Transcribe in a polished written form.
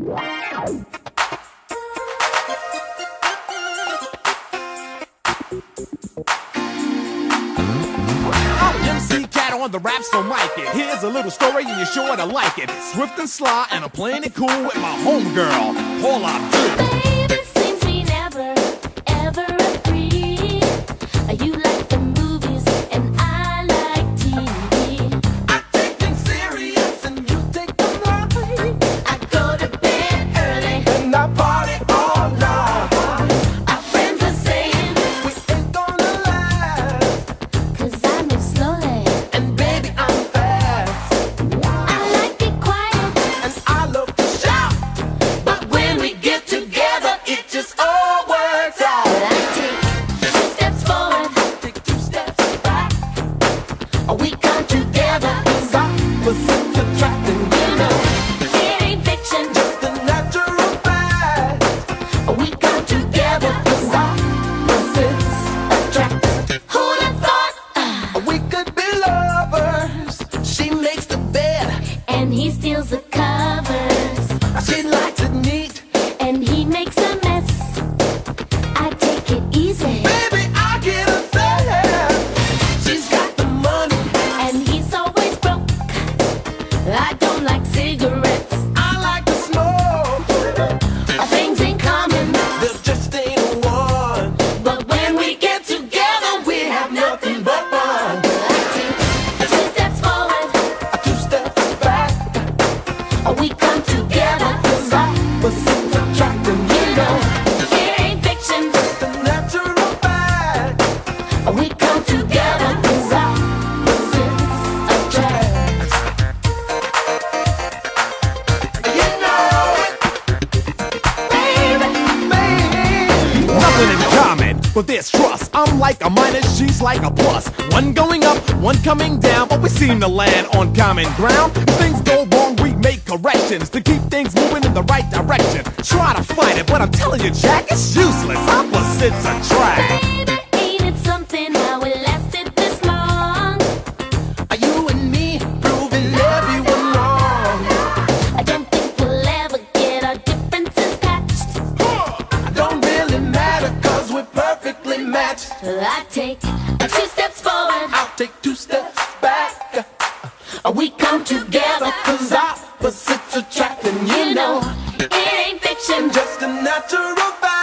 MC Cat on the rap, so mic it. Here's a little story and you're sure to like it. Swift and sly and I'm playing it cool with my homegirl, Paula Abdul. Baby, seems we never, ever agree. You like the movies and I like TV. I take things serious and you take them light. I go to bed early And I party all night. our friends are saying, We ain't gonna last. 'cause I move slowly. And baby, I'm fast. I like it quiet, And I love to shout. But when we get together, it just all works out. but I take 2 steps forward, Take 2 steps back. we come together. Opposites attracting, You know, it ain't fiction. the natural fact. We come together. Opposites attract. Who'd have thought? We could be lovers. She makes the bed. And he steals the covers, She likes it neat. and he makes a mess. I take it easy, Baby, I get upset. She's got the money. and he's always broke. I don't like cigarettes. I like to smoke. Things in common, There just ain't one. but when we get together, we have nothing but fun. I take 2 steps forward, 2 steps back. we come together. Opposites attracting, You know, it ain't fiction. the natural fact. We come together. Opposites attract. You know it, Baby, baby. Nothing in common, but there's trust. I'm like a minus, she's like a plus. One going up, one coming down, but we seem to land on common ground. If things go wrong, we make corrections to keep things moving in the right direction. Try to fight it, but I'm telling you, Jack, it's useless. Opposites attract. baby, ain't it something how it lasted this long? Are you and me proving everyone wrong? I don't think we'll ever get our differences patched. Don't really matter, 'cause we're perfectly matched. I take 2 steps forward, I'll take 2 steps back. we come together. 'Cause opposites attract, and You know, it ain't fiction. just a natural fact.